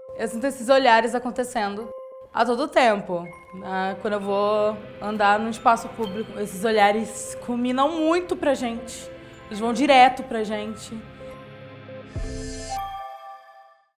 Eu sinto esses olhares acontecendo a todo tempo. Quando eu vou andar no espaço público, esses olhares culminam muito pra gente. Eles vão direto pra gente.